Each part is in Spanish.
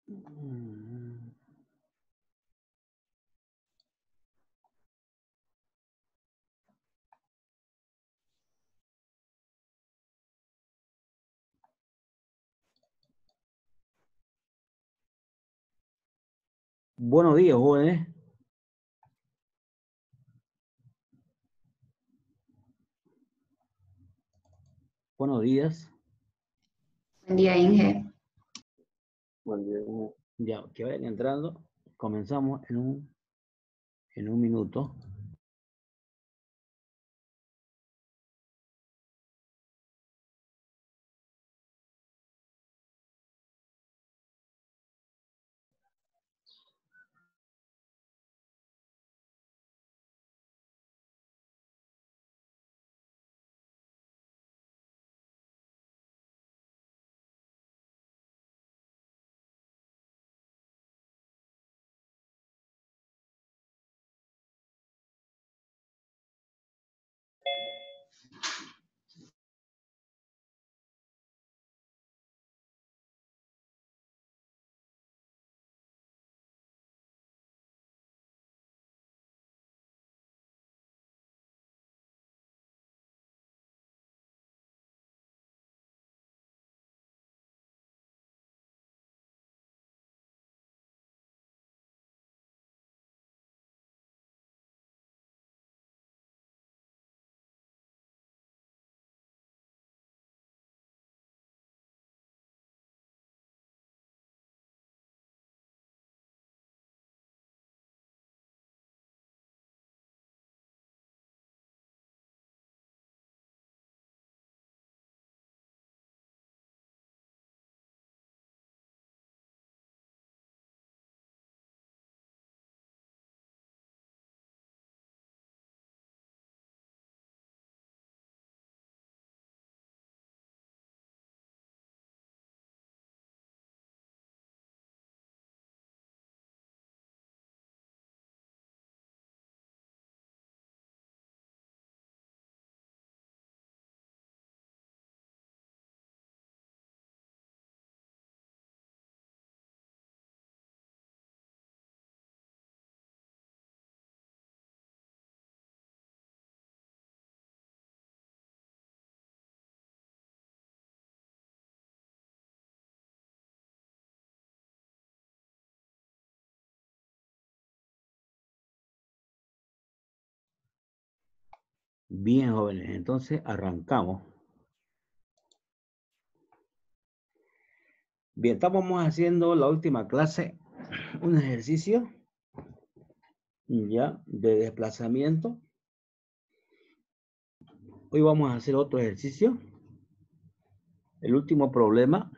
Buenos días, jóvenes. Buenos días. Buen día, Inge. Buen día, Inge. Ya, que vayan entrando. Comenzamos en un minuto. Bien, jóvenes, entonces arrancamos. Bien, estamos haciendo la última clase, un ejercicio ya de desplazamiento. Hoy vamos a hacer otro ejercicio, el último problema,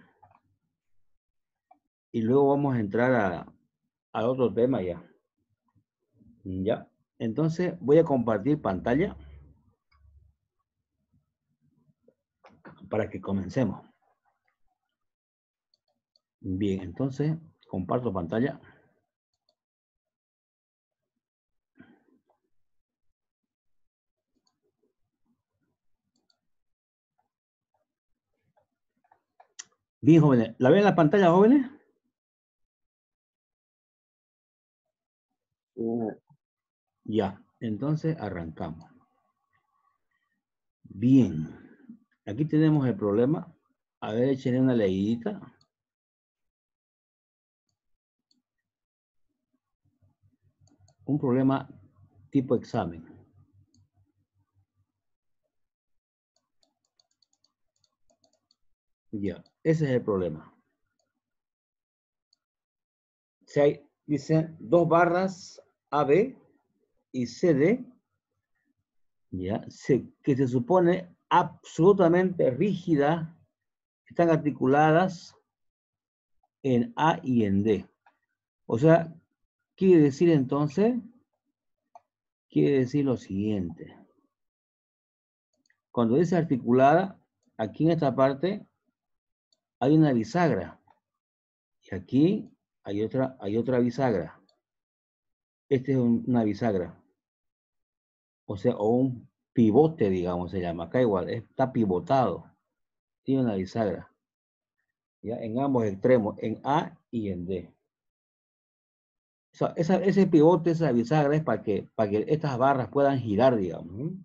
y luego vamos a entrar al otro tema ya. Ya, entonces voy a compartir pantalla para que comencemos. Bien, entonces comparto pantalla. Bien, jóvenes, ¿la ven en la pantalla, jóvenes? Ya, entonces arrancamos. Bien, aquí tenemos el problema. A ver, échenle una leidita. Un problema tipo examen. Ya, ese es el problema. Si hay, dicen, dos barras AB y CD, ya, que se supone absolutamente rígidas, están articuladas en A y en D. O sea, quiere decir entonces, quiere decir lo siguiente. Cuando dice articulada, aquí en esta parte hay una bisagra. Y aquí hay otra bisagra. Este es una bisagra. O sea, o un pivote, digamos, se llama. Acá igual, está pivotado. Tiene una bisagra. ¿Ya? En ambos extremos, en A y en D. O sea, ese pivote, esa bisagra es para que estas barras puedan girar, digamos. ¿No?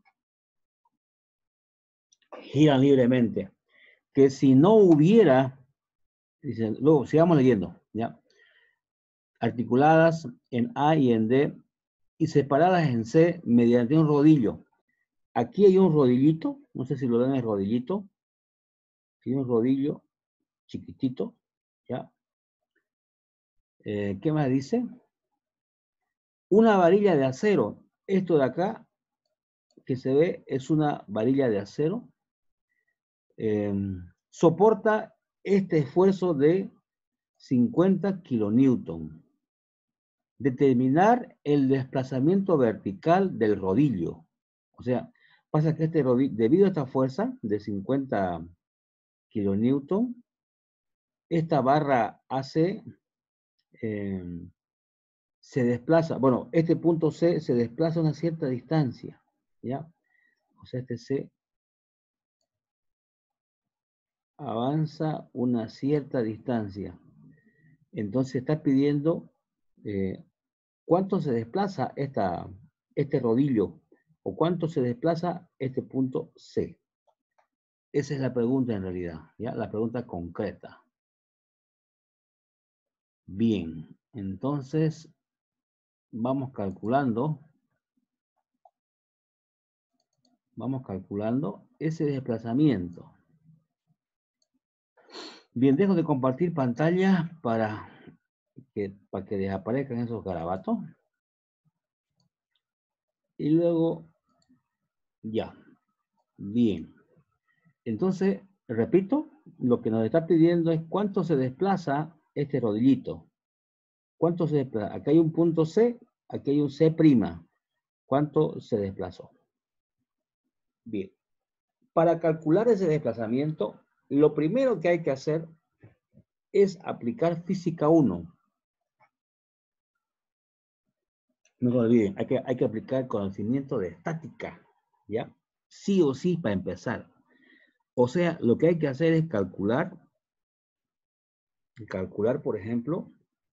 Giran libremente. Que si no hubiera, dice, luego sigamos leyendo, ¿ya? Articuladas en A y en D y separadas en C mediante un rodillo. Aquí hay un rodillito, no sé si lo ven el rodillito. Tiene un rodillo chiquitito, ¿ya? ¿Qué más dice? Una varilla de acero. Esto de acá que se ve es una varilla de acero. Soporta este esfuerzo de 50 kilonewton. Determinar el desplazamiento vertical del rodillo. O sea, pasa que este rodillo, debido a esta fuerza de 50 kilonewton, esta barra hace, se desplaza, bueno, este punto C se desplaza a una cierta distancia, ¿ya? O sea, este C avanza una cierta distancia. Entonces está pidiendo cuánto se desplaza este rodillo o cuánto se desplaza este punto C. Esa es la pregunta en realidad, ¿ya? La pregunta concreta. Bien, entonces vamos calculando ese desplazamiento. Bien, dejo de compartir pantalla para que desaparezcan esos garabatos. Y luego, ya. Bien. Entonces, repito, lo que nos está pidiendo es cuánto se desplaza este rodillito. ¿Cuánto se desplaza? Aquí hay un punto C, aquí hay un C'. ¿Cuánto se desplazó? Bien. Para calcular ese desplazamiento, lo primero que hay que hacer es aplicar física 1. No se olviden, hay que aplicar conocimiento de estática, ¿ya? Sí o sí para empezar. O sea, lo que hay que hacer es calcular, por ejemplo,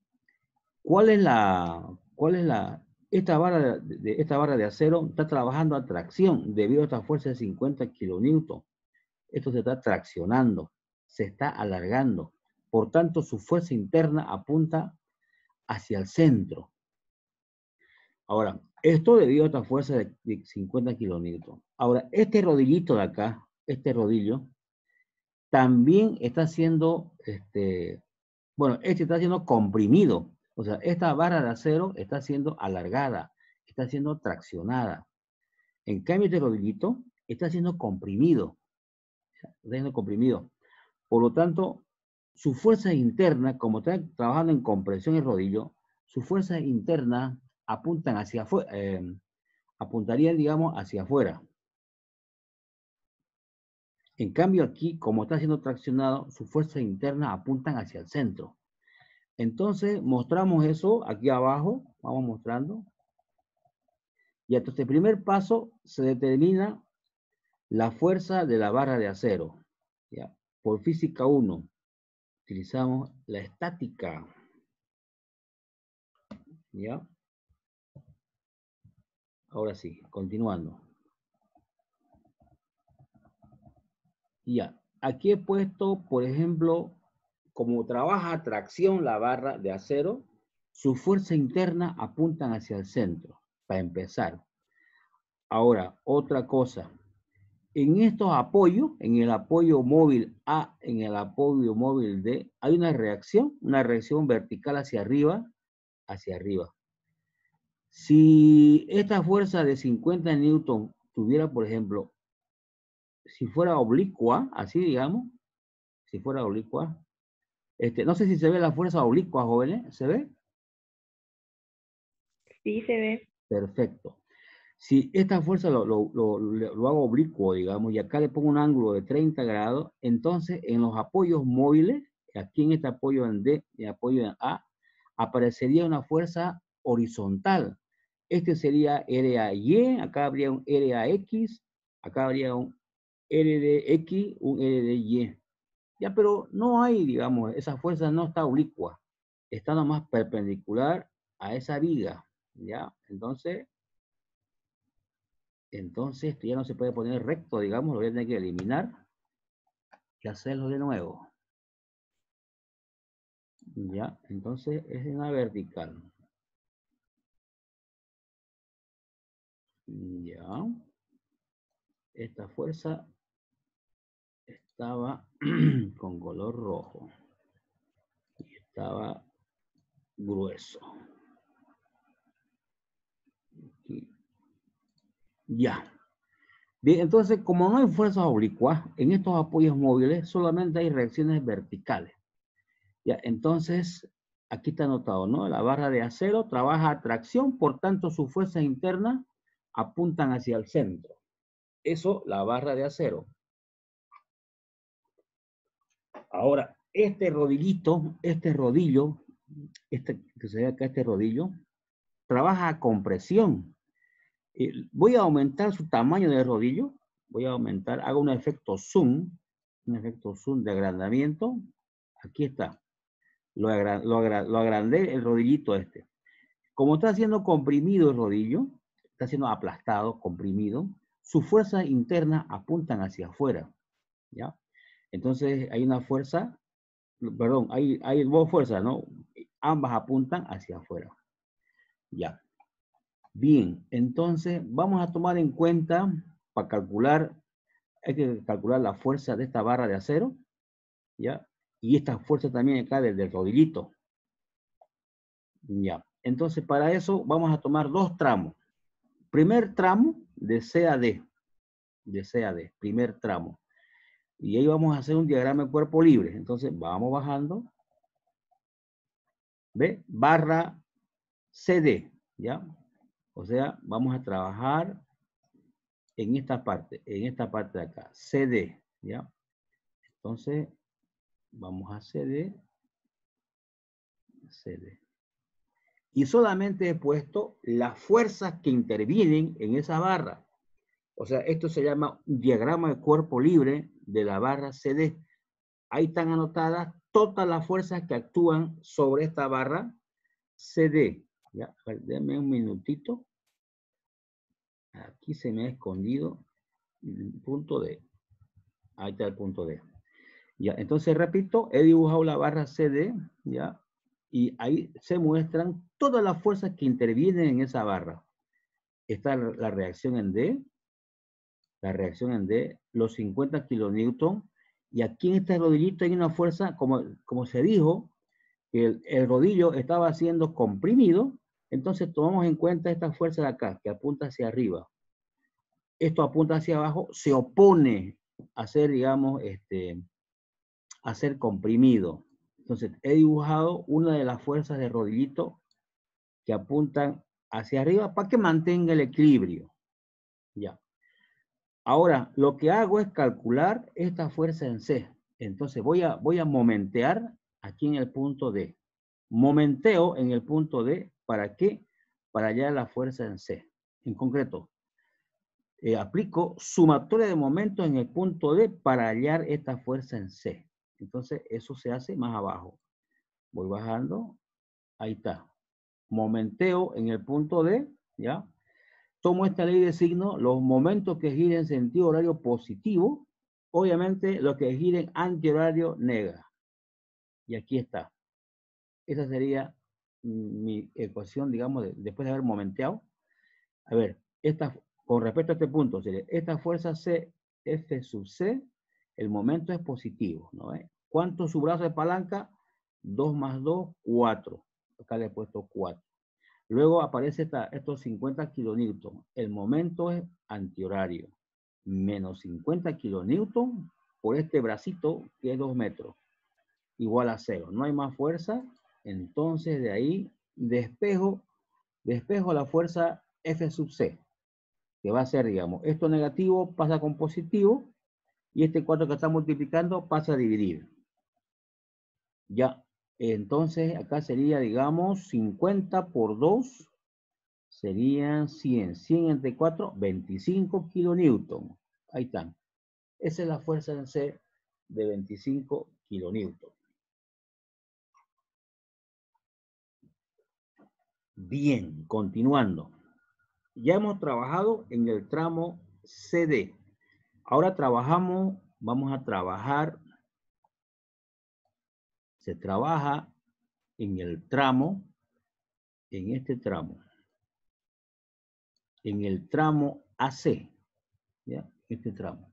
esta barra de acero está trabajando a tracción debido a esta fuerza de 50 kilonewton. Esto se está traccionando, se está alargando. Por tanto, su fuerza interna apunta hacia el centro. Ahora, esto debido a esta fuerza de 50 kilonewton. Ahora, este rodillito de acá, este rodillo, también está siendo, está siendo comprimido. O sea, esta barra de acero está siendo alargada, está siendo traccionada. En cambio, este rodillito está siendo comprimido. Está siendo comprimido. Por lo tanto, su fuerza interna, como está trabajando en compresión el rodillo, su fuerza interna apuntan hacia afuera, apuntarían, digamos, hacia afuera. En cambio aquí, como está siendo traccionado, sus fuerzas internas apuntan hacia el centro. Entonces, mostramos eso aquí abajo, vamos mostrando. Y entonces, el primer paso se determina la fuerza de la barra de acero. ¿Ya? Por física 1, utilizamos la estática. ¿Ya? Ahora sí, continuando. Ya, aquí he puesto, por ejemplo, como trabaja a tracción la barra de acero, su fuerza interna apuntan hacia el centro, para empezar. Ahora, otra cosa. En estos apoyos, en el apoyo móvil A, en el apoyo móvil D, hay una reacción vertical hacia arriba, hacia arriba. Si esta fuerza de 50 newton tuviera, por ejemplo, si fuera oblicua, así digamos, si fuera oblicua, no sé si se ve la fuerza oblicua, jóvenes, ¿se ve? Sí, se ve. Perfecto. Si esta fuerza lo hago oblicuo, digamos, y acá le pongo un ángulo de 30 grados, entonces en los apoyos móviles, aquí en este apoyo en D y apoyo en A, aparecería una fuerza horizontal. Este sería RAY, acá habría un RAX, acá habría un RDX, un RDY. Ya, pero no hay, digamos, esa fuerza no está oblicua. está nomás perpendicular a esa viga, ¿ya? Entonces esto ya no se puede poner recto, digamos, lo voy a tener que eliminar y hacerlo de nuevo. Ya, entonces es una vertical. Ya. Esta fuerza estaba con color rojo. Y estaba grueso. Aquí. Ya. Bien, entonces, como no hay fuerzas oblicuas, en estos apoyos móviles solamente hay reacciones verticales. Ya, entonces, aquí está anotado, ¿no? La barra de acero trabaja a tracción, por tanto, sus fuerzas internas apuntan hacia el centro. Eso, la barra de acero. Ahora, este rodillo, que se ve acá, este rodillo, trabaja a compresión. Voy a aumentar su tamaño de rodillo. Voy a aumentar, hago un efecto zoom de agrandamiento. Aquí está. Lo agrandé el rodillito este. Como está siendo comprimido el rodillo, está siendo aplastado, comprimido, sus fuerzas internas apuntan hacia afuera, ¿ya? Entonces hay una fuerza, perdón, hay dos fuerzas, ¿no? Ambas apuntan hacia afuera, ¿ya? Bien, entonces vamos a tomar en cuenta, para calcular, hay que calcular la fuerza de esta barra de acero, ¿ya? Y esta fuerza también acá del rodillito, ¿ya? Entonces para eso vamos a tomar dos tramos. Primer tramo de C a D, primer tramo. Y ahí vamos a hacer un diagrama de cuerpo libre. Entonces vamos bajando. ¿Ve? Barra CD, ¿ya? O sea, vamos a trabajar en esta parte de acá, CD, ¿ya? Entonces, vamos a CD, CD. Y solamente he puesto las fuerzas que intervienen en esa barra. O sea, esto se llama un diagrama de cuerpo libre de la barra CD. Ahí están anotadas todas las fuerzas que actúan sobre esta barra CD. Ya, a ver, denme un minutito. Aquí se me ha escondido el punto D. Ahí está el punto D. Ya, entonces repito, he dibujado la barra CD, ya, y ahí se muestran todas las fuerzas que intervienen en esa barra. Está la reacción en D, los 50 kilonewton, y aquí en este rodillito hay una fuerza, como se dijo, que el rodillo estaba siendo comprimido, entonces tomamos en cuenta esta fuerza de acá, que apunta hacia arriba. Esto apunta hacia abajo, se opone a ser, digamos, a ser comprimido. Entonces, he dibujado una de las fuerzas de rodillito que apuntan hacia arriba para que mantenga el equilibrio. Ya. Ahora, lo que hago es calcular esta fuerza en C. Entonces, voy a momentear aquí en el punto D. Momenteo en el punto D, ¿para qué? Para hallar la fuerza en C. En concreto, aplico sumatoria de momentos en el punto D para hallar esta fuerza en C. Entonces, eso se hace más abajo. Voy bajando. Ahí está. Momenteo en el punto D, ¿ya? Tomo esta ley de signo, los momentos que giren en sentido horario positivo, obviamente los que giren antihorario nega. Y aquí está. Esa sería mi ecuación, digamos, después de haber momenteado. A ver, con respecto a este punto, sería esta fuerza C, F sub C, el momento es positivo, ¿no? ¿Cuánto su brazo de palanca? 2 más 2, 4. Acá le he puesto 4. Luego aparece estos 50 kilonewton. El momento es antihorario. Menos 50 kilonewton por este bracito que es 2 metros. Igual a 0. No hay más fuerza. Entonces de ahí despejo la fuerza F sub C. Que va a ser, digamos, esto negativo pasa con positivo. Y este 4 que está multiplicando pasa a dividir. Ya. Entonces acá sería, digamos, 50 por 2. Serían 100. 100 entre 4, 25 kilonewton. Ahí están. Esa es la fuerza en C de 25 kilonewton. Bien, continuando. Ya hemos trabajado en el tramo CD. Ahora vamos a trabajar, se trabaja en el tramo, en este tramo, en el tramo AC, ¿ya? Este tramo.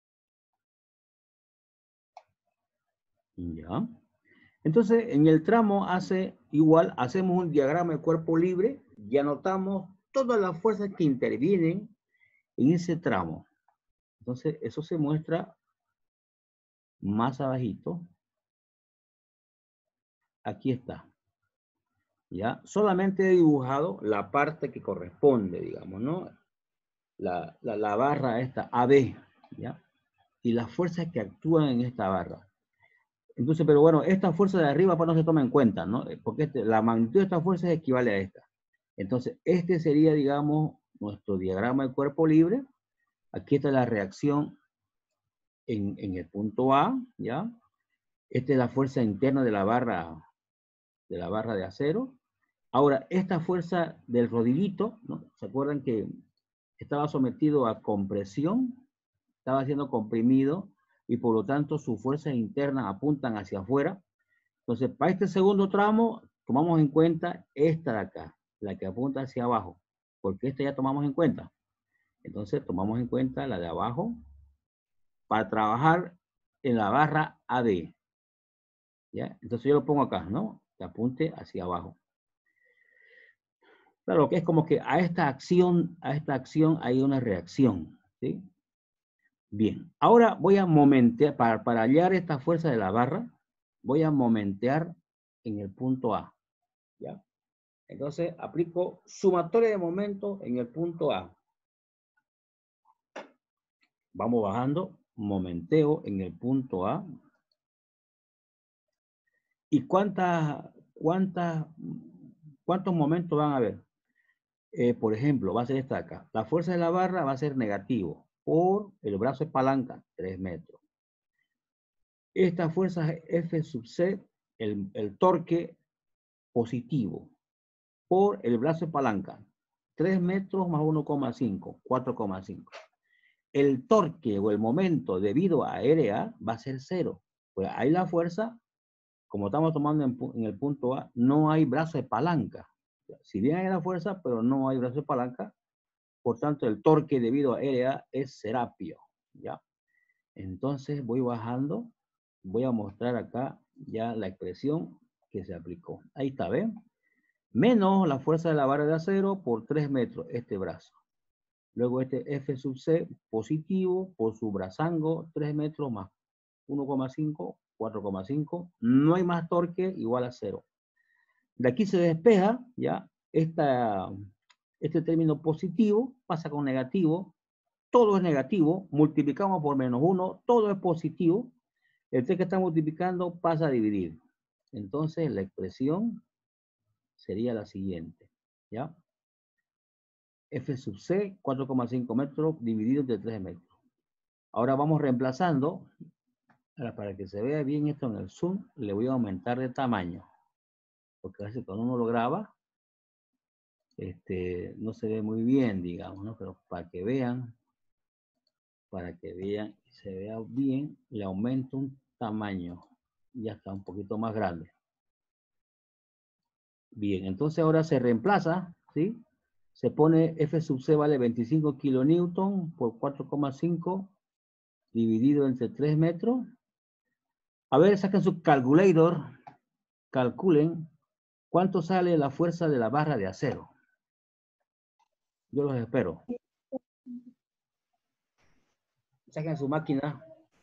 ¿Ya? Entonces, en el tramo AC, igual, hacemos un diagrama de cuerpo libre y anotamos todas las fuerzas que intervienen en ese tramo. Entonces, eso se muestra más abajito. Aquí está. ¿Ya? Solamente he dibujado la parte que corresponde, digamos, ¿no? La barra esta AB, ¿ya? Y las fuerzas que actúan en esta barra. Entonces, pero bueno, esta fuerza de arriba pues no se toma en cuenta, ¿no? Porque la magnitud de esta fuerza equivale a esta. Entonces, este sería, digamos, nuestro diagrama de cuerpo libre. Aquí está la reacción en el punto A, ¿ya? Esta es la fuerza interna de la barra de acero. Ahora, esta fuerza del rodillito, ¿no? ¿Se acuerdan que estaba sometido a compresión? Estaba siendo comprimido y por lo tanto sus fuerzas internas apuntan hacia afuera. Entonces, para este segundo tramo, tomamos en cuenta esta de acá, la que apunta hacia abajo, porque esta ya tomamos en cuenta. Entonces, tomamos en cuenta la de abajo para trabajar en la barra AD. ¿Ya? Entonces, yo lo pongo acá, ¿no? Que apunte hacia abajo. Claro, que es como que a esta acción hay una reacción, ¿sí? Bien, ahora voy a momentear, para hallar esta fuerza de la barra, voy a momentear en el punto A, ¿ya? Entonces, aplico sumatoria de momento en el punto A. Vamos bajando, momenteo en el punto A. ¿Y cuántos momentos van a haber? Por ejemplo, va a ser esta acá. La fuerza de la barra va a ser negativo por el brazo de palanca, 3 metros. Esta fuerza F sub C, el torque positivo por el brazo de palanca, 3 metros más 1,5, 4,5. El torque o el momento debido a RA va a ser 0. Pues ahí la fuerza, como estamos tomando en el punto A, no hay brazo de palanca. Si bien hay la fuerza, pero no hay brazo de palanca, por tanto el torque debido a RA es serapio, ¿ya? Entonces voy bajando, voy a mostrar acá ya la expresión que se aplicó. Ahí está, ¿ven? Menos la fuerza de la barra de acero por 3 metros, este brazo. Luego este F sub C positivo por su brazango, 3 metros más 1,5, 4,5. No hay más torque, igual a 0. De aquí se despeja, ya, este término positivo pasa con negativo. Todo es negativo, multiplicamos por menos 1, todo es positivo. El t que está multiplicando pasa a dividir. Entonces la expresión sería la siguiente, ¿ya? F sub C, 4,5 metros dividido entre 3 metros. Ahora vamos reemplazando. Ahora, para que se vea bien esto en el zoom, le voy a aumentar de tamaño. Porque a veces cuando uno lo graba, no se ve muy bien, digamos, ¿no? Pero para que vean y se vea bien, le aumento un tamaño. Ya está un poquito más grande. Bien, entonces ahora se reemplaza, ¿sí? Se pone F sub C vale 25 kilonewton por 4,5 dividido entre 3 metros. A ver, saquen su calculator, calculen cuánto sale la fuerza de la barra de acero. Yo los espero. Saquen su máquina.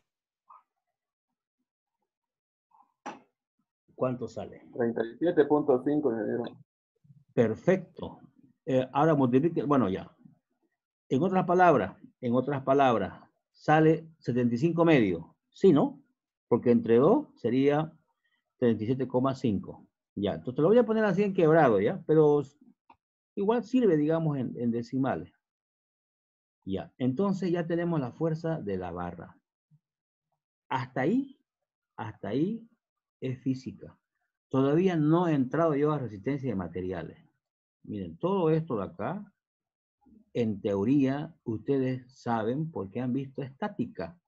¿Cuánto sale? 37.5 me dieron. Perfecto. Ahora multiplique, bueno ya. En otras palabras, sale 75 medio. ¿Sí, no? Porque entre 2 sería 37,5. Ya, entonces lo voy a poner así en quebrado, ¿ya? Pero igual sirve, digamos, en decimales. Ya, entonces ya tenemos la fuerza de la barra. Hasta ahí es física. Todavía no he entrado yo a resistencia de materiales. Miren, todo esto de acá, en teoría, ustedes saben porque han visto estática.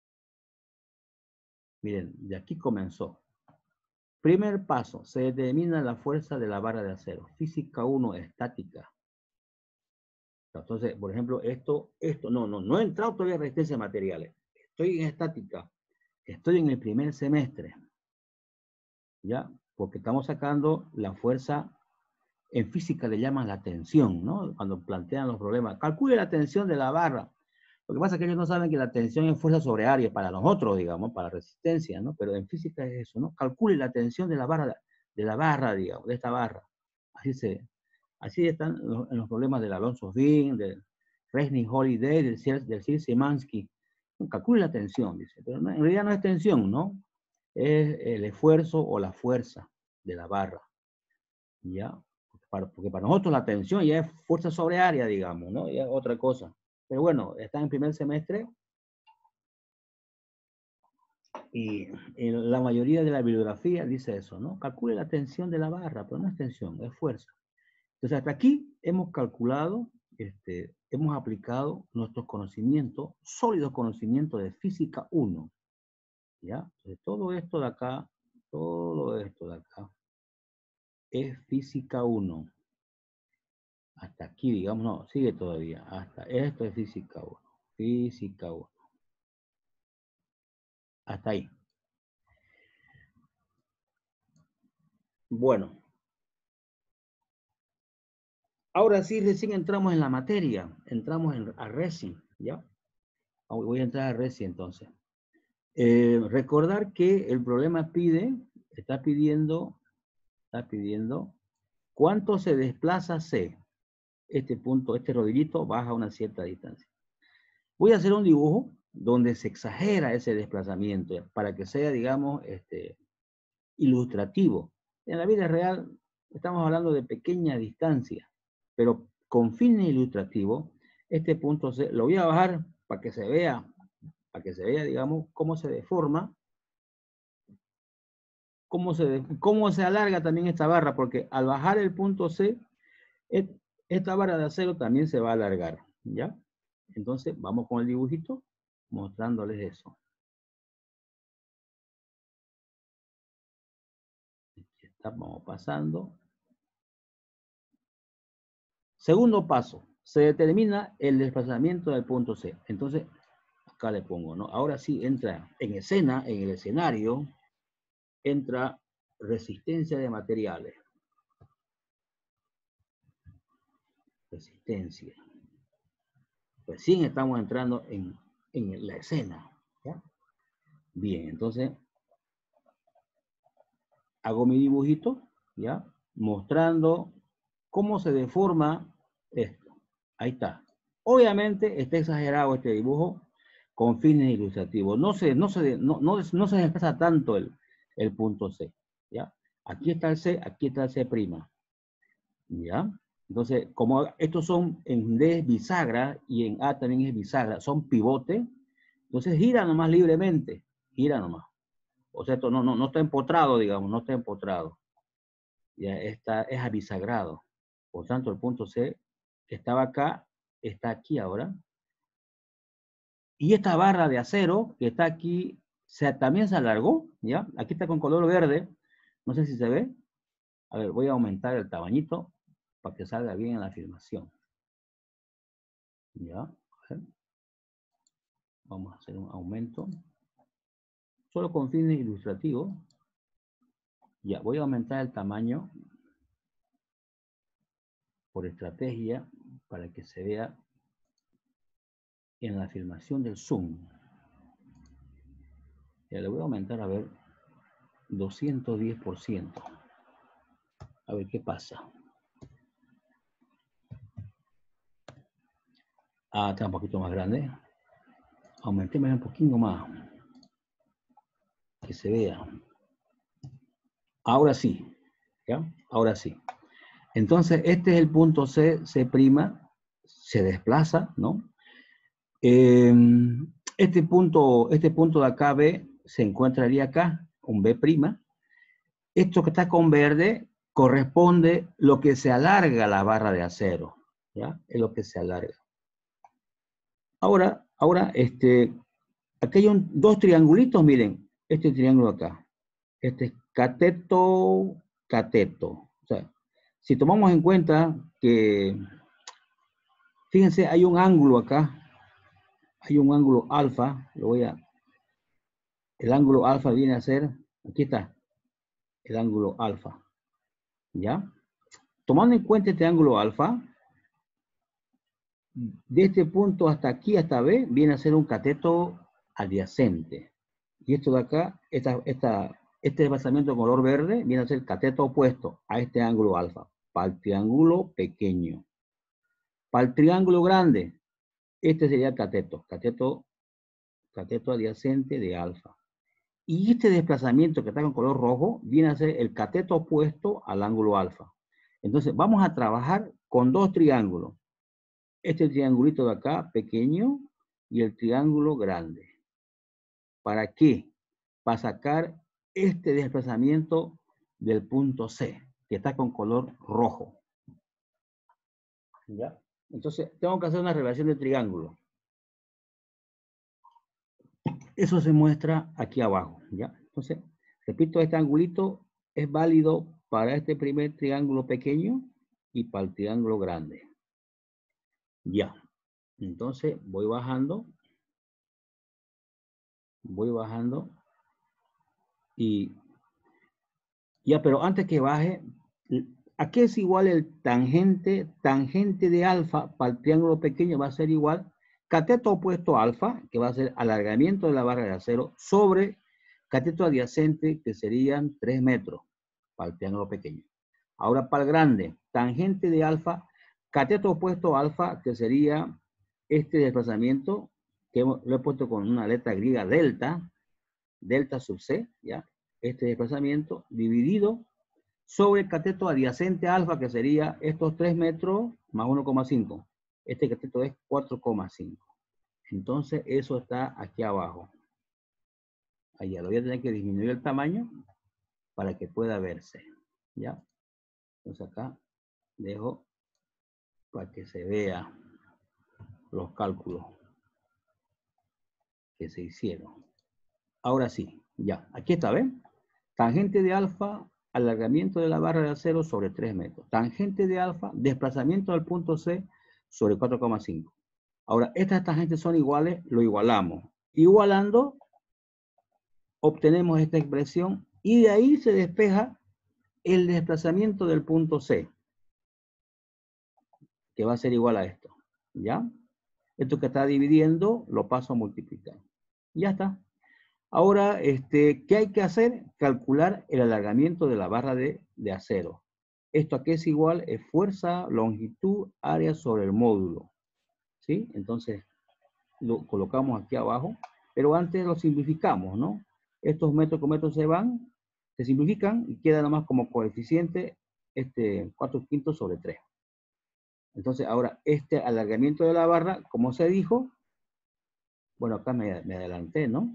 Miren, de aquí comenzó. Primer paso, se determina la fuerza de la barra de acero. Física 1, estática. Entonces, por ejemplo, no he entrado todavía en resistencia de materiales. Estoy en estática. Estoy en el primer semestre. ¿Ya? Porque estamos sacando la fuerza, en física le llaman la tensión, ¿no? Cuando plantean los problemas. Calcule la tensión de la barra. Lo que pasa es que ellos no saben que la tensión es fuerza sobre área para nosotros, digamos, para resistencia, ¿no? Pero en física es eso, ¿no? Calcule la tensión de la barra, digamos, de esta barra. Así están en los problemas del Alonso Wien, del Resnick Holiday, del Szymanski. Calcule la tensión, dice. Pero en realidad no es tensión, ¿no? Es el esfuerzo o la fuerza de la barra. ¿Ya? Porque para nosotros la tensión ya es fuerza sobre área, digamos, ¿no? Ya es otra cosa. Pero bueno, está en primer semestre y en la mayoría de la bibliografía dice eso, ¿no? Calcule la tensión de la barra, pero no es tensión, es fuerza. Entonces, hasta aquí hemos calculado, hemos aplicado nuestros conocimientos, sólidos conocimientos de física 1. ¿Ya? Entonces, todo esto de acá es física 1. Hasta aquí, digamos, no, sigue todavía. Hasta esto es física 1. Física 1. Hasta ahí. Bueno. Ahora sí, recién entramos en la materia. Entramos a Resi, ¿ya? Voy a entrar a Resi entonces. Recordar que el problema está pidiendo cuánto se desplaza C. Este punto, este rodillito baja a una cierta distancia. Voy a hacer un dibujo donde se exagera ese desplazamiento para que sea, digamos, ilustrativo. En la vida real estamos hablando de pequeña distancia, pero con fines ilustrativos, este punto C lo voy a bajar para que se vea, digamos, cómo se deforma, cómo se alarga también esta barra, porque al bajar el punto C, esta barra de acero también se va a alargar, ¿ya? Entonces, vamos con el dibujito, mostrándoles eso. Aquí estamos pasando. Segundo paso, se determina el desplazamiento del punto C. Entonces, acá le pongo, ¿no? Ahora sí entra en escena, en el escenario, entra resistencia de materiales. Resistencia. Recién estamos entrando en la escena, ¿ya? Bien, entonces hago mi dibujito, ¿ya? Mostrando cómo se deforma esto. Ahí está. Obviamente está exagerado este dibujo con fines ilustrativos. No se desplaza tanto el punto C, ¿ya? Aquí está el C, aquí está el C', ¿ya? Entonces, como estos son en D es bisagra y en A también es bisagra, son pivote, entonces gira nomás libremente, gira nomás. O sea, esto no está empotrado, digamos, no está empotrado. Ya es abisagrado. Por tanto, el punto C que estaba acá, está aquí ahora. Y esta barra de acero que está aquí, también se alargó, ¿ya? Aquí está con color verde, no sé si se ve. A ver, voy a aumentar el tamañito para que salga bien en la filmación. ¿Ya? A ver. Vamos a hacer un aumento. Solo con fines ilustrativos. Ya, voy a aumentar el tamaño por estrategia para que se vea en la filmación del zoom. Ya le voy a aumentar, a ver, 210%. A ver qué pasa. Ah, está un poquito más grande. Aumentémosle un poquito más. Que se vea. Ahora sí. ¿Ya? Ahora sí. Entonces, este es el punto C', se desplaza, ¿no? Este punto de acá, B, se encontraría acá, un B'. Esto que está con verde corresponde lo que se alarga la barra de acero, ¿ya? Es lo que se alarga. Ahora, aquí hay dos triangulitos, miren, este triángulo acá. Este es cateto, cateto. O sea, si tomamos en cuenta que, fíjense, hay un ángulo acá, hay un ángulo alfa, el ángulo alfa viene a ser, aquí está, el ángulo alfa, ¿ya? Tomando en cuenta este ángulo alfa, de este punto hasta aquí, hasta B, viene a ser un cateto adyacente. Y esto de acá, este desplazamiento de color verde, viene a ser cateto opuesto a este ángulo alfa, para el triángulo pequeño. Para el triángulo grande, este sería el cateto adyacente de alfa. Y este desplazamiento que está con color rojo, viene a ser el cateto opuesto al ángulo alfa. Entonces, vamos a trabajar con dos triángulos. Este triangulito de acá, pequeño, y el triángulo grande. ¿Para qué? Para sacar este desplazamiento del punto C, que está con color rojo. ¿Ya? Entonces, tengo que hacer una relación de triángulo. Eso se muestra aquí abajo, ¿ya? Entonces, repito, este angulito es válido para este primer triángulo pequeño y para el triángulo grande. Ya. Entonces, voy bajando y ya, pero antes que baje, ¿a qué es igual el tangente? Tangente de alfa para el triángulo pequeño va a ser igual cateto opuesto a alfa, que va a ser alargamiento de la barra de acero, sobre cateto adyacente, que serían 3 metros para el triángulo pequeño. Ahora para el grande, tangente de alfa, cateto opuesto a alfa, que sería este desplazamiento, que lo he puesto con una letra griega delta, delta sub C, ¿ya? Este desplazamiento dividido sobre el cateto adyacente alfa, que sería estos 3 metros más 1,5. Este cateto es 4,5. Entonces, eso está aquí abajo. Allá lo voy a tener que disminuir el tamaño para que pueda verse. ¿Ya? Entonces acá dejo para que se vea los cálculos que se hicieron. Ahora sí, ya. Aquí está, ¿ven? Tangente de alfa, alargamiento de la barra de acero sobre 3 metros. Tangente de alfa, desplazamiento del punto C sobre 4,5. Ahora, estas tangentes son iguales, lo igualamos. Igualando, obtenemos esta expresión y de ahí se despeja el desplazamiento del punto C, que va a ser igual a esto. ¿Ya? Esto que está dividiendo, lo paso a multiplicar. Ya está. Ahora, ¿qué hay que hacer? Calcular el alargamiento de la barra de acero. Esto aquí es igual, es fuerza, longitud, área sobre el módulo. ¿Sí? Entonces, lo colocamos aquí abajo, pero antes lo simplificamos, ¿no? Estos metros con metros se simplifican y queda nomás como coeficiente 4/5 sobre 3. Entonces, ahora, este alargamiento de la barra, como se dijo, bueno, acá me adelanté, ¿no?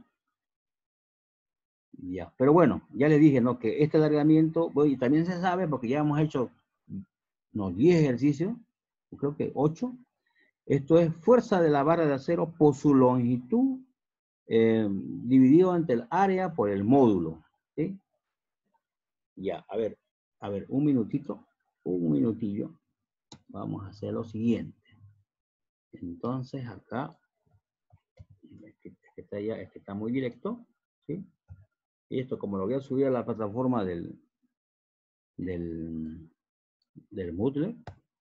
Ya, pero bueno, ya le dije, ¿no? Que este alargamiento, bueno, y también se sabe, porque ya hemos hecho unos 10 ejercicios, creo que 8. Esto es fuerza de la barra de acero por su longitud, dividido entre el área por el módulo, ¿sí? Ya, a ver, un minutillo. Vamos a hacer lo siguiente. Entonces, acá, este está muy directo, ¿sí? Y esto, como lo voy a subir a la plataforma del Moodle,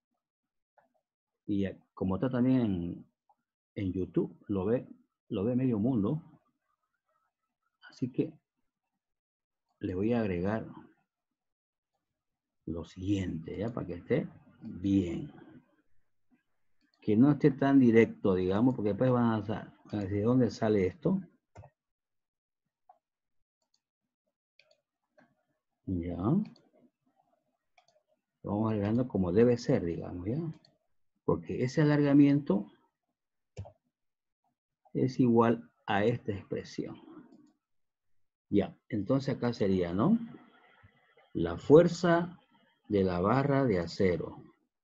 y como está también en YouTube, lo ve medio mundo. Así que le voy a agregar lo siguiente, ya, para que esté bien. Que no esté tan directo, digamos, porque después van a decir, ¿de dónde sale esto? Ya. Lo vamos agregando como debe ser, digamos, ¿ya? Porque ese alargamiento es igual a esta expresión. Ya, entonces acá sería, ¿no? La fuerza de la barra de acero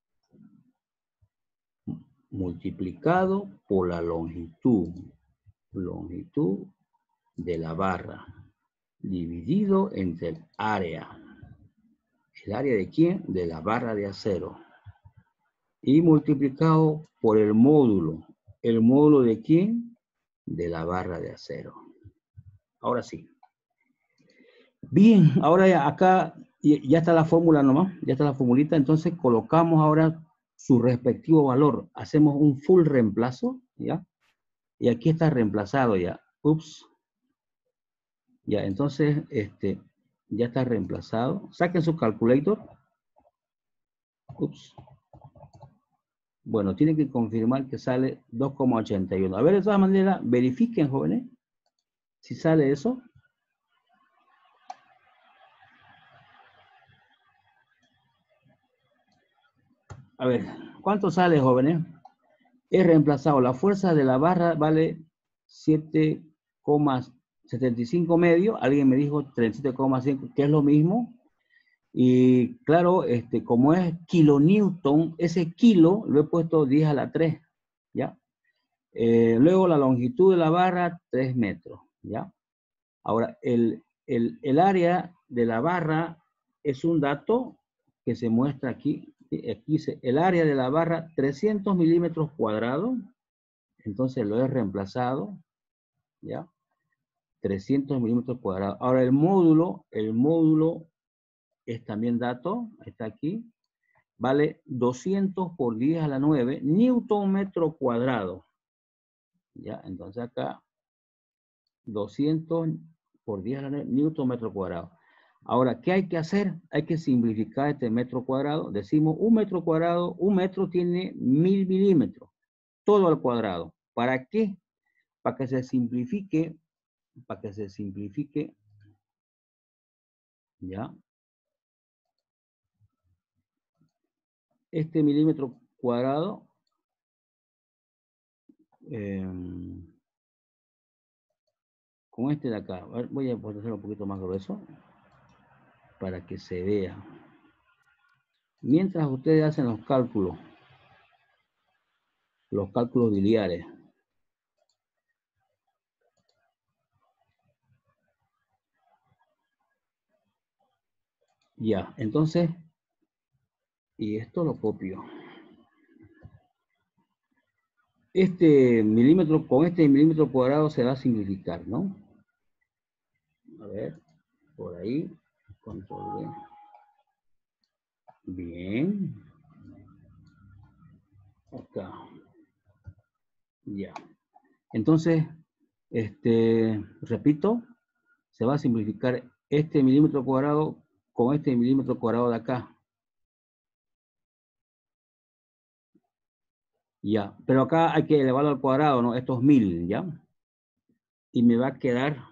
multiplicado por la longitud de la barra dividido entre el área. ¿El área de quién? De la barra de acero. Y multiplicado por el módulo. ¿El módulo de quién? De la barra de acero. Ahora sí. Bien, ahora ya acá ya está la fórmula nomás, ya está la formulita, entonces colocamos ahora su respectivo valor. Hacemos un full reemplazo, ¿ya? Y aquí está reemplazado ya. Ups. Ya, entonces, ya está reemplazado. Saquen su calculator. Ups. Bueno, tienen que confirmar que sale 2,81. A ver, de todas maneras, verifiquen, jóvenes, si sale eso. A ver, ¿cuánto sale, jóvenes? He reemplazado la fuerza de la barra, vale 7,75 medio. Alguien me dijo 37,5, que es lo mismo. Y claro, como es kilonewton, ese kilo lo he puesto 10 a la 3, ¿ya? Luego la longitud de la barra, 3 metros, ¿ya? Ahora, el área de la barra es un dato que se muestra aquí. Aquí dice, el área de la barra, 300 milímetros cuadrados. Entonces lo he reemplazado, ¿ya? 300 milímetros cuadrados. Ahora el módulo es también dato, está aquí. Vale 200 por 10 a la 9, newton metro cuadrado. ¿Ya? Entonces acá, 200 por 10 a la 9, newton metro cuadrado. Ahora, ¿qué hay que hacer? Hay que simplificar este metro cuadrado. Decimos un metro cuadrado, un metro tiene 1000 milímetros. Todo al cuadrado. ¿Para qué? Para que se simplifique, ¿ya? Este milímetro cuadrado, con este de acá, voy a hacerlo un poquito más grueso para que se vea. Mientras ustedes hacen los cálculos biliares, ya, entonces, y esto lo copio. Con este milímetro cuadrado se va a simplificar, ¿no? A ver, por ahí, control V. Bien. Acá. Ya. Entonces, repito, se va a simplificar este milímetro cuadrado con este milímetro cuadrado de acá. Ya, pero acá hay que elevarlo al cuadrado, ¿no? Estos 1000, ¿ya? Y me va a quedar...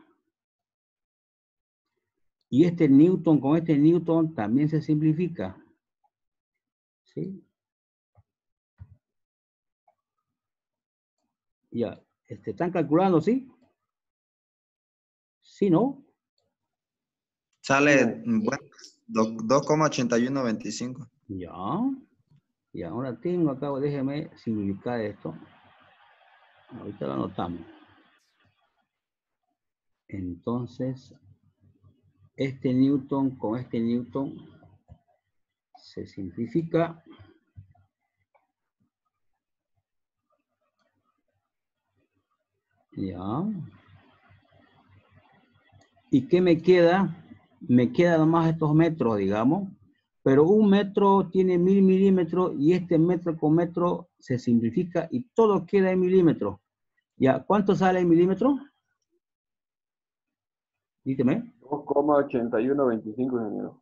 Y este newton con este newton también se simplifica. ¿Sí? Ya, ¿están calculando, sí? ¿Sí, no? Sale, bueno, 2,8125. Ya. Y ahora tengo acá, déjeme simplificar esto. Ahorita lo anotamos. Entonces, este newton con este newton se simplifica. Ya. ¿Y qué me queda? Me quedan nomás estos metros, digamos. Pero un metro tiene 1000 milímetros y este metro con metro se simplifica y todo queda en milímetros. Ya, ¿cuánto sale en milímetros? Dígame. 2,8125, ingeniero.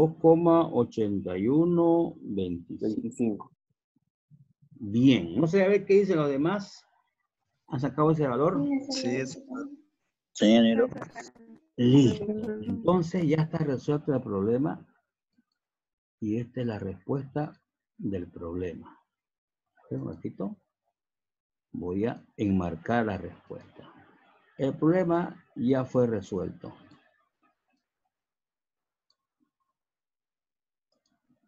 2,8125. Bien. No sé, a ver qué dicen los demás. ¿Han sacado ese valor? Sí, sí, ingeniero. Listo. Entonces ya está resuelto el problema. Y esta es la respuesta del problema. Un ratito. Voy a enmarcar la respuesta. El problema ya fue resuelto.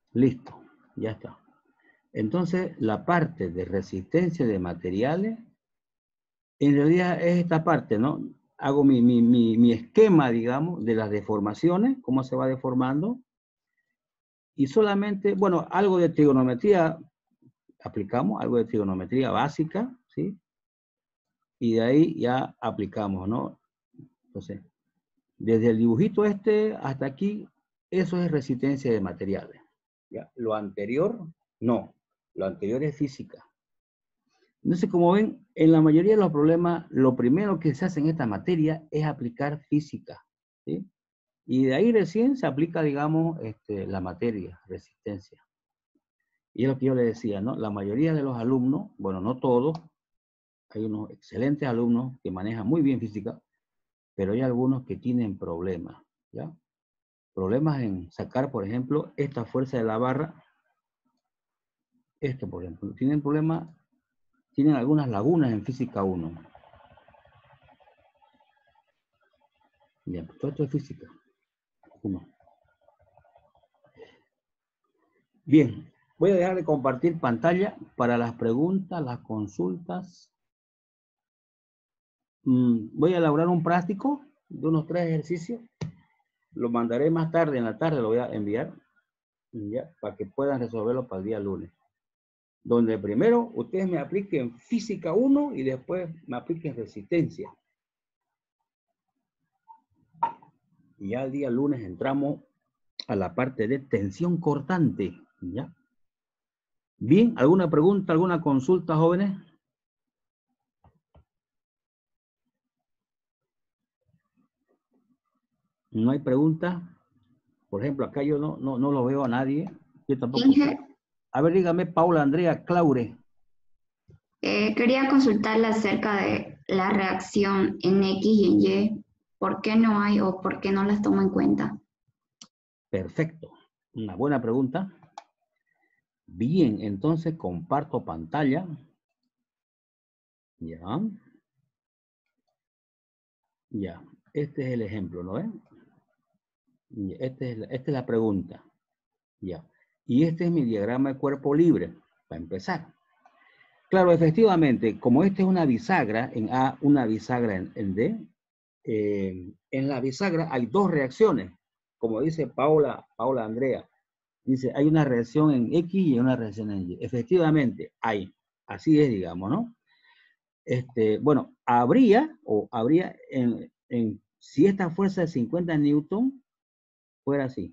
Listo, ya está. Entonces, la parte de resistencia de materiales, en realidad es esta parte, ¿no? Hago mi esquema, digamos, de las deformaciones, cómo se va deformando. Y solamente, bueno, algo de trigonometría aplicamos, algo de trigonometría básica, ¿sí? Y de ahí ya aplicamos, ¿no? Entonces, desde el dibujito este hasta aquí, eso es resistencia de materiales. ¿Ya? Lo anterior, no. Lo anterior es física. Entonces, como ven, en la mayoría de los problemas, lo primero que se hace en esta materia es aplicar física, ¿sí? Y de ahí recién se aplica, digamos, la materia, resistencia. Y es lo que yo le decía, ¿no? La mayoría de los alumnos, bueno, no todos, hay unos excelentes alumnos que manejan muy bien física, pero hay algunos que tienen problemas, ¿ya? Problemas en sacar, por ejemplo, esta fuerza de la barra. Esto, por ejemplo, tienen problemas, tienen algunas lagunas en física 1. Bien, pues todo esto es física 1. Bien, voy a dejar de compartir pantalla para las preguntas, las consultas. Voy a elaborar un práctico de unos 3 ejercicios. Lo mandaré más tarde, en la tarde lo voy a enviar, ya, para que puedan resolverlo para el día lunes. Donde primero ustedes me apliquen física 1 y después me apliquen resistencia. Y ya el día lunes entramos a la parte de tensión cortante, ¿ya? Bien, ¿alguna pregunta, alguna consulta, jóvenes? ¿No hay pregunta? Por ejemplo, acá yo no lo veo a nadie. Yo tampoco. Inge, A ver, dígame, Paula Andrea Claure. quería consultarle acerca de la reacción en X y en Y. ¿Por qué no hay o por qué no las tomo en cuenta? Perfecto. Una buena pregunta. Bien, entonces comparto pantalla. Ya. Ya. Este es el ejemplo, ¿no ven? Esta es la pregunta. Ya. Y este es mi diagrama de cuerpo libre, para empezar. Claro, efectivamente, como esta es una bisagra en A, una bisagra en D, en la bisagra hay 2 reacciones. Como dice Paula Andrea, dice, hay una reacción en X y una reacción en Y. Efectivamente, hay. Así es, digamos, ¿no? Bueno, habría si esta fuerza de 50 newton fuera así.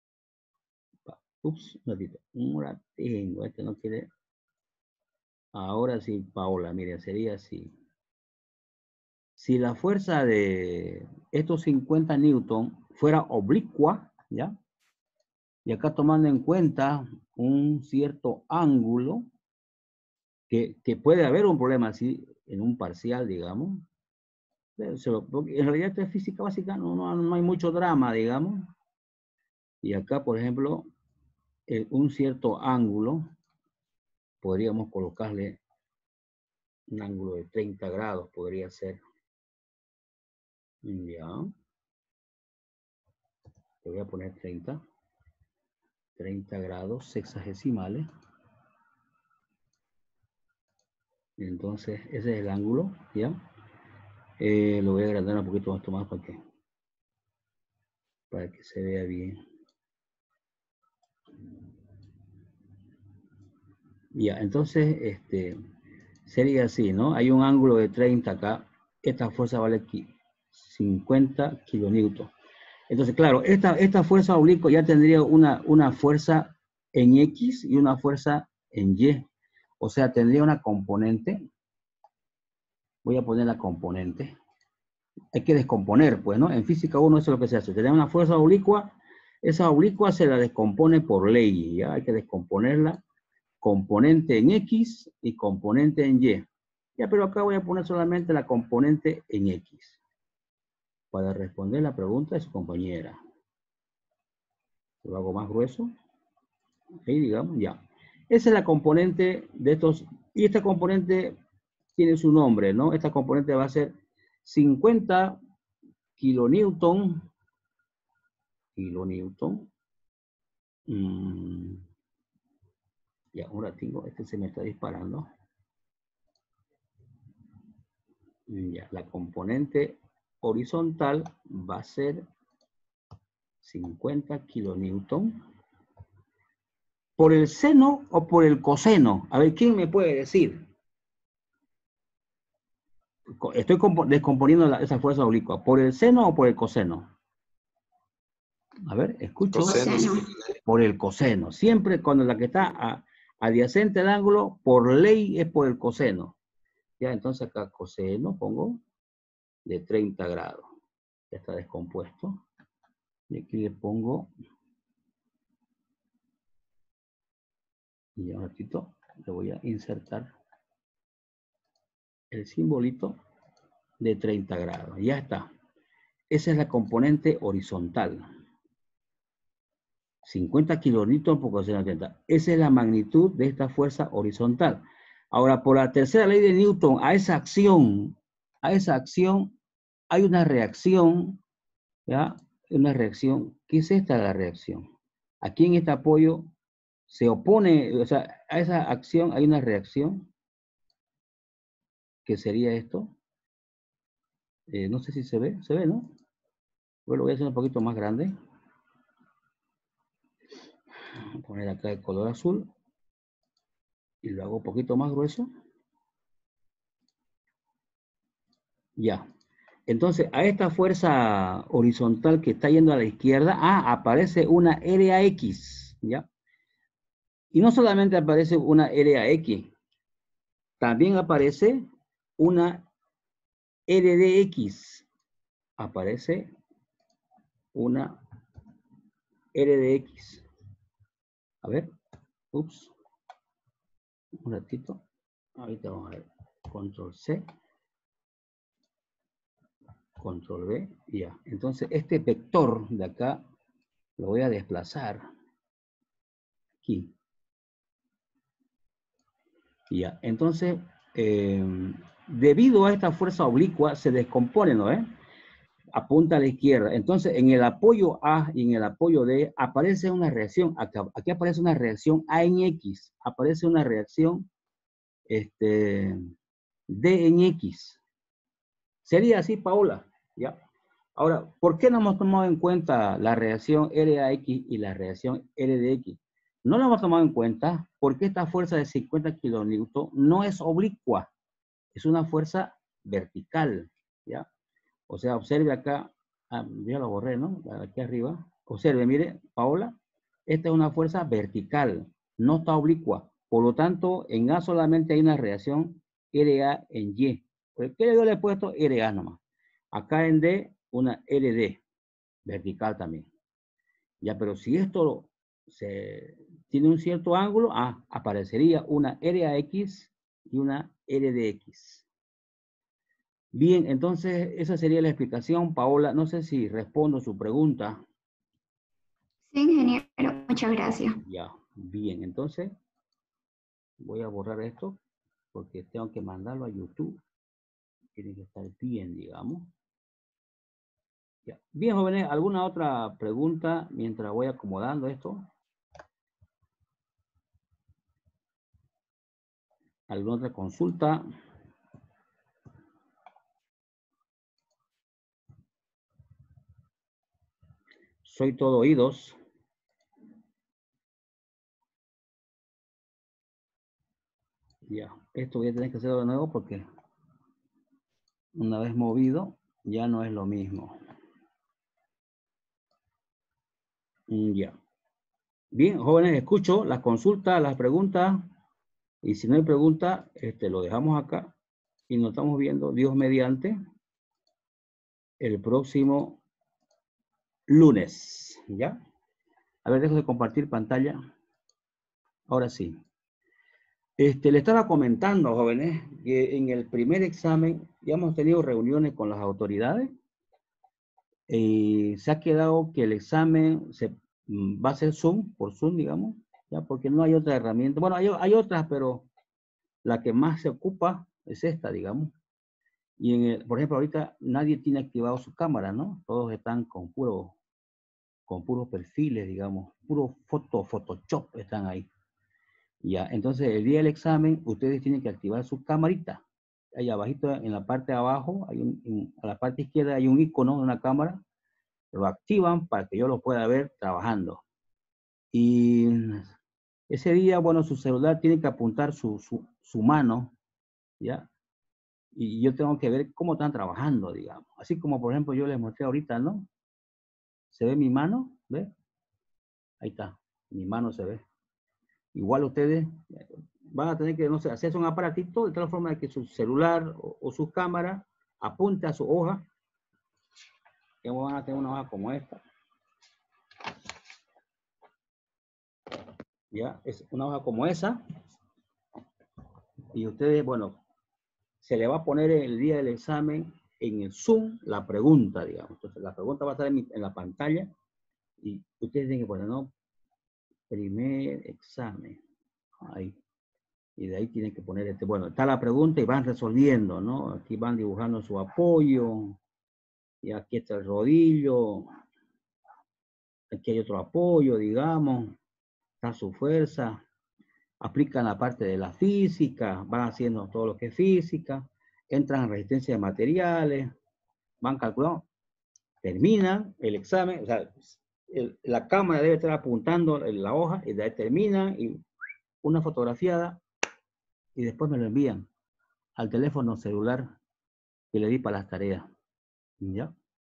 Ups, un ratito. Ahora tengo, no quiere. Ahora sí, Paola, mire, sería así. Si la fuerza de estos 50 newton fuera oblicua, ¿ya? Y acá tomando en cuenta un cierto ángulo, que puede haber un problema así en un parcial, digamos. En realidad esto es física básica, no hay mucho drama, digamos. Y acá, por ejemplo, un cierto ángulo, podríamos colocarle un ángulo de 30 grados, podría ser. Ya. Le voy a poner 30 grados sexagesimales. Entonces, ese es el ángulo, ¿ya? Lo voy a agrandar un poquito más para que se vea bien. Ya, entonces, sería así, ¿no? Hay un ángulo de 30 acá. Esta fuerza vale aquí 50 kilonewton. Entonces, claro, esta fuerza oblicua ya tendría una fuerza en X y una fuerza en Y. O sea, tendría una componente. Voy a poner la componente. Hay que descomponer, pues, ¿no? En física 1 eso es lo que se hace. Tener una fuerza oblicua, esa oblicua se la descompone por ley, ¿ya? Hay que descomponerla. Componente en X y componente en Y. Ya, pero acá voy a poner solamente la componente en X. Para responder la pregunta de su compañera. Lo hago más grueso. Ahí, digamos, ya. Esa es la componente de estos. Y esta componente tiene su nombre, ¿no? Esta componente va a ser 50 kilonewton. Ya, un ratito, este se me está disparando. Ya, la componente horizontal va a ser 50 kilonewton por el seno o por el coseno. A ver, ¿quién me puede decir? Estoy descomponiendo esa fuerza oblicua. ¿Por el seno o por el coseno? A ver, escucho. Coseno. Por el coseno. Siempre cuando la que está adyacente al ángulo, por ley es por el coseno. Ya, entonces acá coseno pongo de 30 grados. Ya está descompuesto. Y aquí le pongo, y un ratito, le voy a insertar el simbolito de 30 grados. Ya está. Esa es la componente horizontal. 50 kilonewton por coseno 30. Esa es la magnitud de esta fuerza horizontal. Ahora, por la tercera ley de Newton, a esa acción hay una reacción, ¿ya? Una reacción. ¿Qué es esta la reacción? Aquí en este apoyo se opone, o sea, a esa acción hay una reacción, que sería esto. No sé si se ve, ¿no? Bueno, lo voy a hacer un poquito más grande. Voy a poner acá el color azul. Y lo hago un poquito más grueso. Ya. Entonces, a esta fuerza horizontal que está yendo a la izquierda, aparece una RAX, ¿ya? Y no solamente aparece una RAX, también aparece una RDX. Aparece una RDX. A ver, ups. Un ratito. Ahorita vamos a ver. Control C. Control B. Ya. Entonces, este vector de acá lo voy a desplazar aquí. Ya. Entonces, debido a esta fuerza oblicua, se descompone, ¿no? Apunta a la izquierda. Entonces, en el apoyo A y en el apoyo D aparece una reacción. Aquí aparece una reacción A en X. Aparece una reacción D en X. Sería así, Paola. ¿Ya? Ahora, ¿por qué no hemos tomado en cuenta la reacción RAX y la reacción RDX? No la hemos tomado en cuenta porque esta fuerza de 50 kilonewton no es oblicua. Es una fuerza vertical. ¿Ya? O sea, observe acá, ya lo borré, ¿no? Aquí arriba. Observe, mire, Paola, esta es una fuerza vertical, no está oblicua. Por lo tanto, en A solamente hay una reacción RA en Y. ¿Por qué yo le he puesto RA nomás? Acá en D, una RD, vertical también. Ya, pero si esto tiene un cierto ángulo, aparecería una RAX y una RDX. Bien, entonces esa sería la explicación, Paola. No sé si respondo su pregunta. Sí, ingeniero, muchas gracias. Ya, bien, entonces voy a borrar esto porque tengo que mandarlo a YouTube. Tiene que estar bien, digamos. Ya. Bien, jóvenes, ¿alguna otra pregunta mientras voy acomodando esto? ¿Alguna otra consulta? Soy todo oídos. Ya, esto voy a tener que hacerlo de nuevo porque una vez movido ya no es lo mismo. Ya. Bien, jóvenes, escucho las consultas, las preguntas. Y si no hay pregunta, lo dejamos acá y nos estamos viendo, Dios mediante, el próximo lunes. ¿Ya? A ver, dejo de compartir pantalla. Ahora sí. Le estaba comentando, jóvenes, que en el primer examen ya hemos tenido reuniones con las autoridades y se ha quedado que el examen va a ser Zoom, por Zoom, digamos, ya porque no hay otra herramienta. Bueno, hay otras, pero la que más se ocupa es esta, digamos. Y por ejemplo, ahorita nadie tiene activado su cámara, ¿no? Todos están con puros perfiles, digamos, puro Photoshop están ahí. Ya, entonces el día del examen, ustedes tienen que activar su camarita. Ahí abajito, en la parte de abajo, a la parte izquierda hay un icono de una cámara. Lo activan para que yo lo pueda ver trabajando. Y ese día, bueno, su celular tiene que apuntar su mano, ¿ya? Y yo tengo que ver cómo están trabajando, digamos. Así como, por ejemplo, yo les mostré ahorita, ¿no? ¿Se ve mi mano? ¿Ve? Ahí está. Mi mano se ve. Igual ustedes van a tener que, no sé, hacerse un aparatito de tal forma que su celular o su cámara apunte a su hoja. Que van a tener una hoja como esta. ¿Ya? Es una hoja como esa. Y ustedes, bueno, se le va a poner el día del examen en el Zoom la pregunta, digamos. Entonces, la pregunta va a estar en la pantalla y ustedes tienen que poner, ¿no? Primer examen. Ahí. Y de ahí tienen que poner, bueno, está la pregunta y van resolviendo, ¿no? Aquí van dibujando su apoyo. Y aquí está el rodillo. Aquí hay otro apoyo, digamos. Está su fuerza. Aplican la parte de la física. Van haciendo todo lo que es física. Entran en resistencia de materiales. Van calculando. Terminan el examen. O sea, la cámara debe estar apuntando en la hoja. Y de ahí terminan. Y una fotografiada. Y después me lo envían al teléfono celular que le di para las tareas. ¿Ya?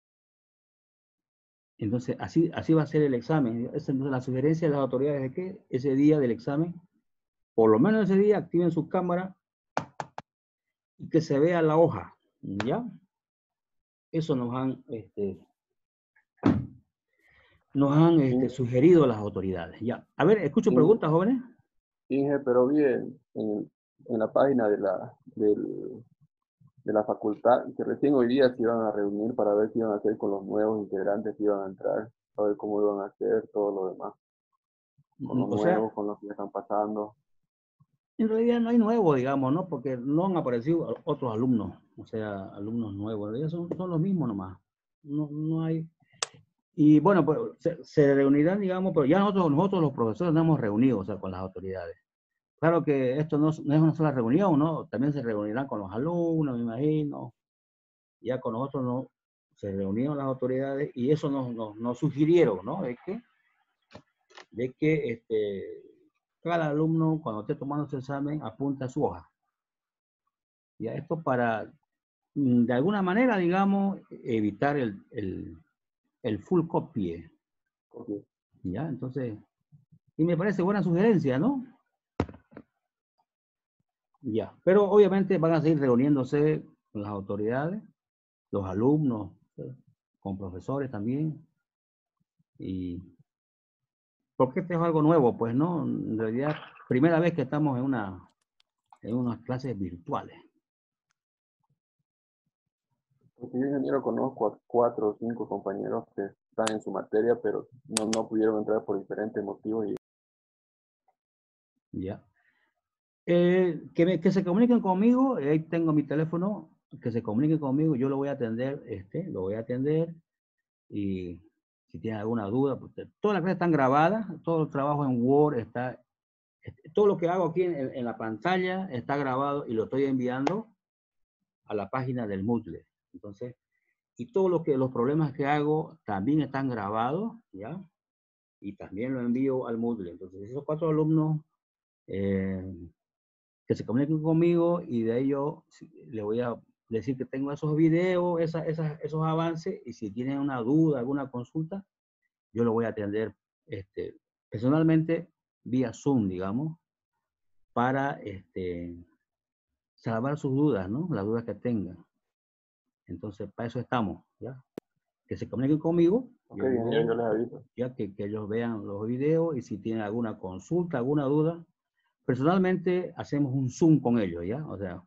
Entonces, así va a ser el examen. Esa es la sugerencia de las autoridades de que ese día del examen, por lo menos ese día, activen su cámara y que se vea la hoja. ¿Ya? Eso nos han, sugerido las autoridades. Ya. A ver, escucho preguntas, jóvenes. Inge, pero vi en la página de la facultad que recién hoy día se iban a reunir para ver qué iban a hacer con los nuevos integrantes que iban a entrar, a ver cómo iban a hacer todo lo demás, con los nuevos, con los que ya están pasando. En realidad no hay nuevos, digamos, ¿no? Porque no han aparecido otros alumnos, o sea, alumnos nuevos. En realidad son los mismos nomás. No hay. Y bueno, pues se reunirán, digamos, pero ya nosotros los profesores nos hemos reunido, o sea, con las autoridades. Claro que esto no es una sola reunión, ¿no? También se reunirán con los alumnos, me imagino. Ya con nosotros no, se reunieron las autoridades y eso nos sugirieron, ¿no? De que cada alumno, cuando esté tomando su examen, apunta a su hoja. Ya esto para, de alguna manera, digamos, evitar el full copy. Okay. Ya, entonces, y me parece buena sugerencia, ¿no? Ya, pero obviamente van a seguir reuniéndose con las autoridades, los alumnos, con profesores también. Y porque este es algo nuevo, pues, ¿no? En realidad, primera vez que estamos en unas clases virtuales. Porque yo, ingeniero, conozco a 4 o 5 compañeros que están en su materia, pero no pudieron entrar por diferentes motivos. Ya. Que se comuniquen conmigo, ahí tengo mi teléfono, que se comuniquen conmigo, yo lo voy a atender, y si tienen alguna duda, porque todas las clases están grabadas, todo el trabajo en Word está, todo lo que hago aquí en la pantalla está grabado y lo estoy enviando a la página del Moodle. Entonces, y todos los problemas que hago también están grabados, ¿ya? Y también lo envío al Moodle. Entonces, esos 4 alumnos que se comuniquen conmigo y de ello le voy a decir que tengo esos videos, esos avances, y si tienen una duda, alguna consulta, yo lo voy a atender personalmente vía Zoom, digamos, para salvar sus dudas, ¿no? Las dudas que tengan. Entonces, para eso estamos, ¿ya? Que se comuniquen conmigo, Ok, yo les aviso. ya que ellos vean los videos y si tienen alguna consulta, alguna duda, personalmente hacemos un Zoom con ellos, ¿ya? O sea,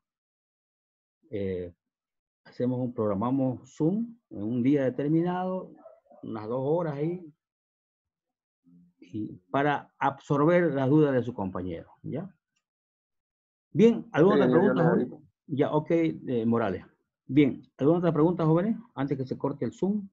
programamos Zoom en un día determinado, unas 2 horas ahí, y para absorber las dudas de su compañero, ¿ya? Bien, ¿alguna otra pregunta, joven? Ya, ok, Morales. Bien, ¿alguna otra pregunta, jóvenes? Antes que se corte el Zoom.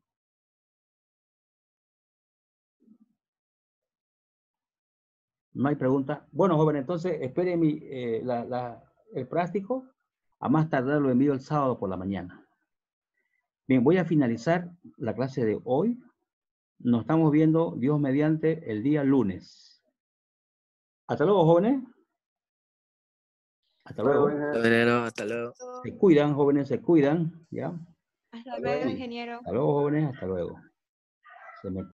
No hay pregunta. Bueno, jóvenes, entonces espere el práctico. A más tardar lo envío el sábado por la mañana. Bien, voy a finalizar la clase de hoy. Nos estamos viendo, Dios mediante, el día lunes. Hasta luego, jóvenes. Hasta luego. Hasta luego. Se cuidan, jóvenes, se cuidan. ¿Ya? Hasta luego, ingeniero. Hasta luego, jóvenes, hasta luego. Se me